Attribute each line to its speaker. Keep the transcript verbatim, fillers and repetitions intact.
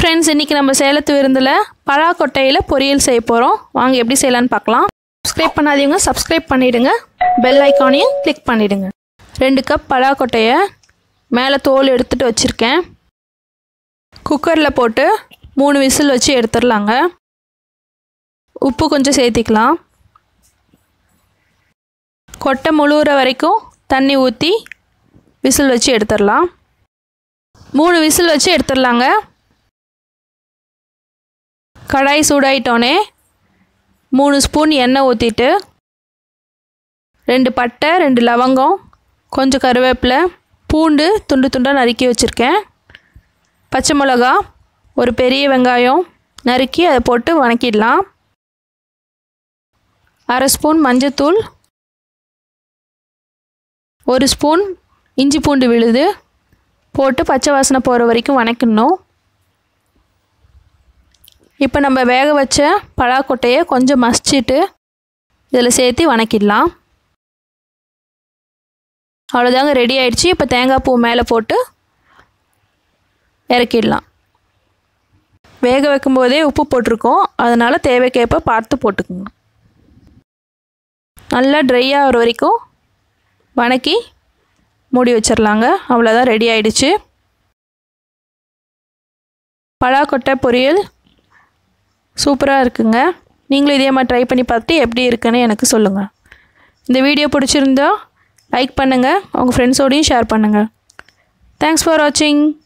Speaker 1: Friends इनकी நம்ம சேலத்து விருந்துல பழாக்கொட்டையில பொரியல் செய்ய போறோம். வாங்க எப்படி செய்யலாம்னு பார்க்கலாம். சப்ஸ்கிரைப் பண்ணாதீங்க, சப்ஸ்கிரைப் பண்ணிடுங்க. பெல் ஐகானையும் கிளிக் பண்ணிடுங்க. ரெண்டு கப் பழாக்கொட்டைய மேலே தோல் எடுத்துட்டு வச்சிருக்கேன். குக்கர்ல போட்டு மூணு விசில் வச்சு எடுத்துறலாங்க. உப்பு கொஞ்சம் சேர்த்திக்கலாம். கொட்டை முழுற வரைக்கும் தண்ணி ஊற்றி விசில் வச்சு எடுத்துடலாம். மூணு விசில் வச்சு எடுத்துடலாங்க. கடாய் சூடாயிட்டோனே மூணு ஸ்பூன் எண்ணெய் ஊற்றிட்டு ரெண்டு பட்டை, ரெண்டு லவங்கம், கொஞ்சம் கருவேப்பிலை, பூண்டு துண்டு துண்டாக நறுக்கி வச்சுருக்கேன். பச்சை மிளகா, ஒரு பெரிய வெங்காயம் நறுக்கி அதை போட்டு வணக்கிடலாம். அரை ஸ்பூன் மஞ்சத்தூள், ஒரு ஸ்பூன் இஞ்சி பூண்டு விழுது போட்டு பச்சை வாசனை போகிற வரைக்கும் வணக்கணும். இப்போ நம்ம வேக வச்ச பழாக்கொட்டையை கொஞ்சம் மசிச்சுட்டு இதில் சேர்த்து வணக்கிடலாம். அவ்வளோதாங்க, ரெடி ஆயிடுச்சு. இப்போ தேங்காய் பூ மேலே போட்டு இறக்கிடலாம். வேக வைக்கும்போதே உப்பு போட்டிருக்கோம், அதனால் தேவைக்கேற்ப பார்த்து போட்டுக்கோங்க. நல்லா ட்ரை ஆகிற வரைக்கும் வணக்கி மூடி வச்சிடலாங்க. அவ்வளோதான், ரெடி ஆயிடுச்சு. பழாக்கொட்டை பொரியல் சூப்பராக இருக்குங்க. நீங்களும் இதே மாதிரி ட்ரை பண்ணி பார்த்துட்டு எப்படி இருக்குன்னு எனக்கு சொல்லுங்கள். இந்த வீடியோ பிடிச்சிருந்தா லைக் பண்ணுங்கள், உங்கள் ஃப்ரெண்ட்ஸோடையும் ஷேர் பண்ணுங்கள். தேங்க்ஸ் ஃபார் வாட்சிங்.